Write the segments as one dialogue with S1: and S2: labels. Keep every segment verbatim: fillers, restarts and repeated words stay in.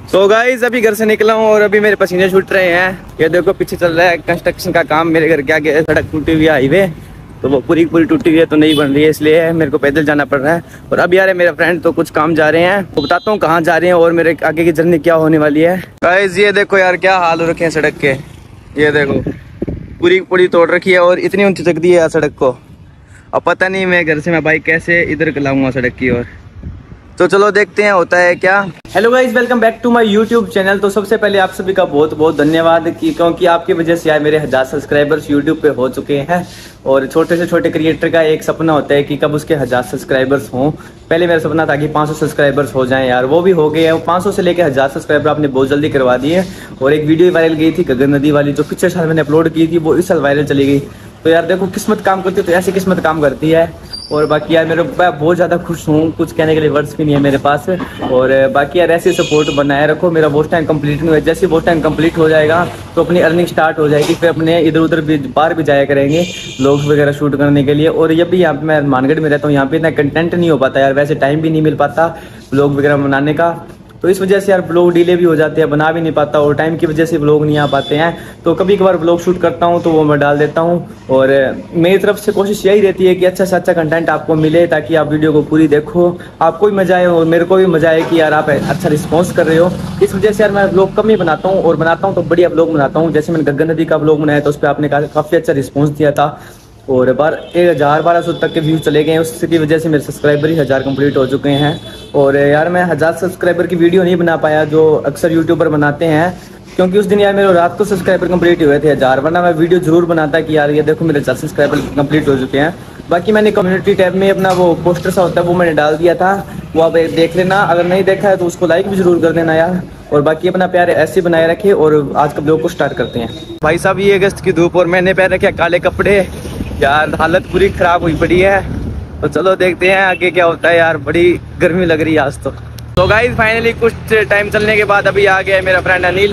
S1: तो गाइस अभी घर से निकला हूँ और अभी मेरे पसीने छूट रहे हैं। ये देखो पीछे चल रहा है कंस्ट्रक्शन का काम मेरे घर के आगे। सड़क टूटी हुई है हाईवे, तो वो पूरी पूरी टूटी हुई है, तो नहीं बन रही है, इसलिए मेरे को पैदल जाना पड़ रहा है। और अभी यार मेरा फ्रेंड तो कुछ काम जा रहे हैं, तो बताता हूँ कहाँ जा रहे हैं और मेरे आगे की जर्नी क्या होने वाली है। गाइस ये देखो यार क्या हाल हो रखे हैं सड़क के। ये देखो पूरी पूरी तोड़ रखी है और इतनी ऊंची तक दी है यार सड़क को। अब पता नहीं मैं घर से मैं बाइक कैसे इधर लाऊंगा सड़क की ओर। तो चलो देखते हैं होता है क्या। Hello guys, welcome back to my YouTube channel. तो सबसे पहले आप सभी का बहुत बहुत धन्यवाद कि क्योंकि आपकी वजह से यार मेरे हजार सब्सक्राइबर्स यूट्यूब पे हो चुके हैं। और छोटे से छोटे क्रिएटर का एक सपना होता है कि कब उसके हजार सब्सक्राइबर्स हों। पहले मेरा सपना था कि पाँच सौ सब्सक्राइबर्स हो जाएं यार, वो भी हो गए हैं। पाँच सौ से लेकर हजार सब्सक्राइबर आपने बहुत जल्दी करवा दिए। और एक वीडियो वायरल गई थी गगन नदी वाली, जो पिछले साल मैंने अपलोड की थी, वो इस साल वायरल चली गई। तो यार देखो किस्मत काम करती है, तो ऐसी किस्मत काम करती है। और बाकी यार मेरे मैं बहुत ज़्यादा खुश हूँ, कुछ कहने के लिए वर्ड्स भी नहीं है मेरे पास। और बाकी यार ऐसे सपोर्ट बनाए रखो। मेरा वॉच टाइम कंप्लीट नहीं हुआ, जैसे वॉच टाइम कंप्लीट हो जाएगा तो अपनी अर्निंग स्टार्ट हो जाएगी, फिर अपने इधर उधर भी बाहर भी जाया करेंगे व्लॉग्स वगैरह शूट करने के लिए। और ये भी यहाँ पे मैं मानगढ़ में रहता हूँ, यहाँ पे इतना कंटेंट नहीं हो पाता यार, वैसे टाइम भी नहीं मिल पाता व्लॉग वगैरह बनाने का। तो इस वजह से यार ब्लॉग डिले भी हो जाते हैं, बना भी नहीं पाता, और टाइम की वजह से ब्लॉग नहीं आ पाते हैं। तो कभी कभार ब्लॉग शूट करता हूँ तो वो मैं डाल देता हूँ। और मेरी तरफ से कोशिश यही रहती है कि अच्छा से अच्छा कंटेंट आपको मिले, ताकि आप वीडियो को पूरी देखो, आपको भी मजा आए और मेरे को भी मजा आए कि यार आप अच्छा रिस्पॉन्स कर रहे हो। इस वजह से यार मैं ब्लॉग कम ही बनाता हूँ, और बनाता हूँ तो बढ़िया ब्लॉग बनाता हूँ। जैसे मैंने गगन नदी का ब्लॉग बनाया तो उस पर आपने काफ़ी अच्छा रिस्पॉन्स दिया था, और बार एक हज़ार बारह सौ तक के व्यूज चले गए हैं। उसकी वजह से मेरे सब्सक्राइबर ही हज़ार कंप्लीट हो चुके हैं। और यार मैं हज़ार सब्सक्राइबर की वीडियो नहीं बना पाया जो अक्सर यूट्यूबर बनाते हैं, क्योंकि उस दिन यार मेरे रात को सब्सक्राइबर कंप्लीट हुए थे हज़ार, वरना मैं वीडियो जरूर बनाता कि यार ये देखो मेरे हज़ार सब्सक्राइबर कंप्लीट हो चुके हैं। बाकी मैंने कम्युनिटी टैब में अपना वो पोस्टर सा होता है वो मैंने डाल दिया था, वो आप देख लेना। अगर नहीं देखा है तो उसको लाइक भी जरूर कर देना यार। और बाकी अपना प्यार ऐसे बनाए रखे, और आज का ब्लॉग को स्टार्ट करते हैं। भाई साहब ये अगस्त की धूप और मैंने पहन रखे काले कपड़े यार, हालत पूरी खराब हुई पड़ी है। तो चलो देखते हैं आगे क्या होता है यार, बड़ी गर्मी लग रही है आज तो। तो गाइस फाइनली कुछ टाइम चलने के बाद अभी आ गया है मेरा फ्रेंड अनिल।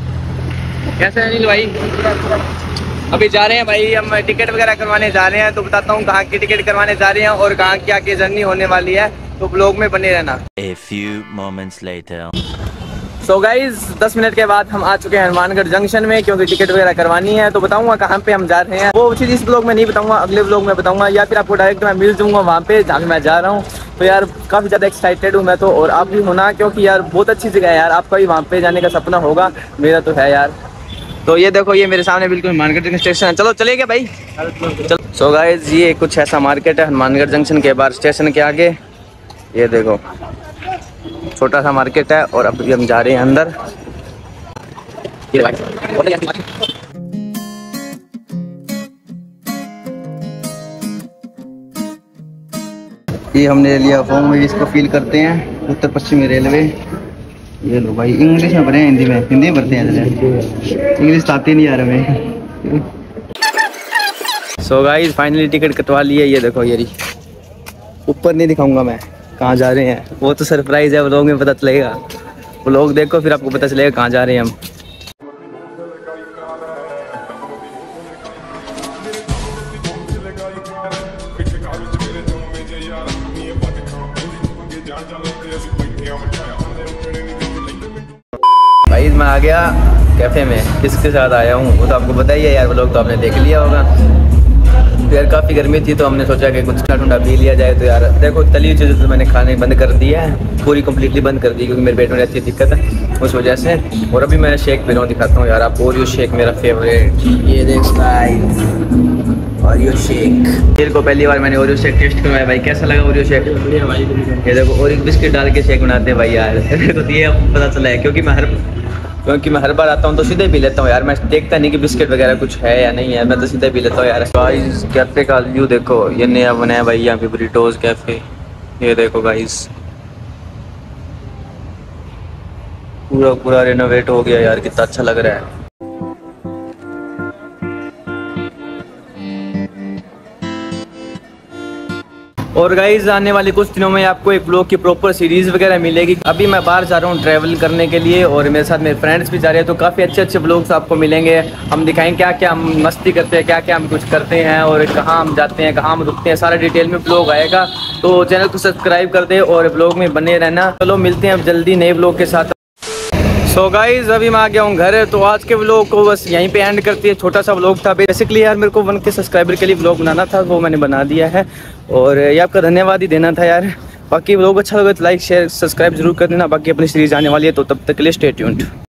S1: कैसे अनिल भाई? अभी जा रहे हैं भाई हम टिकट वगैरह करवाने जा रहे हैं, तो बताता हूँ कहाँ की टिकट करवाने जा रहे हैं और कहाँ की आगे जर्नी होने वाली है, तो ब्लॉग में बने रहना।
S2: A few moments later.
S1: So guys दस मिनट के बाद हम आ चुके हैं हनुमानगढ़ जंक्शन में, क्योंकि टिकट वगैरह करवानी है। तो बताऊंगा कहाँ पे हम जा रहे हैं, वो चीज़ इस ब्लॉग में नहीं बताऊंगा, अगले ब्लॉग में बताऊंगा, या फिर आपको डायरेक्ट मैं मिल जाऊंगा वहाँ पे जहाँ मैं जा रहा हूँ। तो यार काफ़ी ज़्यादा एक्साइटेड हूँ मैं तो, और आप भी होना, क्योंकि यार बहुत अच्छी जगह है यार, आपका भी वहाँ पे जाने का सपना होगा, मेरा तो है यार। तो ये देखो ये मेरे सामने बिल्कुल हनुमानगढ़ स्टेशन है, चलो चलेगा भाई चलो। सो गाइज ये कुछ ऐसा मार्केट है हनुमानगढ़ जंक्शन के बाहर स्टेशन के आगे। ये देखो छोटा सा मार्केट है, और अब हम जा रहे हैं अंदर। ये हमने लिया फॉर्म में, इसको फिल करते हैं, उत्तर पश्चिमी रेलवे। ये लो भाई, इंग्लिश में भरे, हिंदी में हिंदी में भरते हैं, इंग्लिश आती नहीं यार हमें। सो गाइस फाइनली टिकट कटवा ली है। ये देखो ये ऊपर नहीं दिखाऊंगा मैं कहाँ जा रहे हैं, वो तो सरप्राइज है, व्लॉग में पता चलेगा। व्लॉग देखो फिर आपको पता चलेगा कहाँ जा रहे हैं हम। भाई मैं आ गया कैफे में, किसके साथ आया हूँ वो तो आपको पता ही है यार, व्लॉग तो आपने देख लिया होगा। तो यार काफ़ी गर्मी थी तो हमने सोचा कि कुछ ठंडा ठंडा पी लिया जाए। तो यार देखो तली चीज़ें तो मैंने खाने बंद कर दी है, पूरी कंप्लीटली बंद कर दी, क्योंकि मेरे पेट में रहती है दिक्कत है उस वजह से। और अभी मैं शेक पी रहा हूँ, दिखाता हूँ यार आपको। ओरियो शेक मेरा फेवरेट, ये देख ओरियो शेक। फिर को पहली बार मैंने ओरियो शेक टेस्ट करवाया भाई, कैसा लगा ओरियो शेक? ये देखो ओरियो बिस्किट डाल के शेक बनाते हैं भाई यार। तो ये पता चला है, क्योंकि मैं हर क्योंकि मैं हर बार आता हूँ तो सीधे पी लेता हूँ यार, मैं देखता नहीं कि बिस्किट वगैरह कुछ है या नहीं है, मैं तो सीधे पी लेता हूँ यार। गाइस कैफे का व्यू देखो, ये नया बना है भाई यहाँ पे बुरिटोज कैफे। ये देखो गाइस पूरा पूरा रेनोवेट हो गया यार, कितना अच्छा लग रहा है। और गाइज आने वाले कुछ दिनों में आपको एक ब्लॉग की प्रॉपर सीरीज वगैरह मिलेगी। अभी मैं बाहर जा रहा हूँ ट्रैवल करने के लिए, और मेरे साथ मेरे फ्रेंड्स भी जा रहे हैं, तो काफ़ी अच्छे अच्छे ब्लॉग्स आपको मिलेंगे। हम दिखाएंगे क्या क्या हम मस्ती करते हैं, क्या क्या हम कुछ करते हैं, और कहाँ हम जाते हैं, कहाँ हम रुकते हैं, सारा डिटेल में ब्लॉग आएगा। तो चैनल को सब्सक्राइब कर दे और ब्लॉग में बने रहना। चलो मिलते हैं अब जल्दी नए ब्लॉग के साथ। सो गाइज अभी मैं आ गया हूँ घर। तो आज के व्लॉग को बस यहीं पे एंड करती है। छोटा सा व्लॉग था बेसिकली यार, मेरे को वन के सब्सक्राइबर के लिए व्लॉग बनाना था, वो मैंने बना दिया है और ये आपका धन्यवाद ही देना था यार। बाकी व्लॉग अच्छा लगे तो लाइक शेयर सब्सक्राइब जरूर कर देना। बाकी अपनी सीरीज आने वाली है तो तब तक के लिए स्टे ट्यून्ड।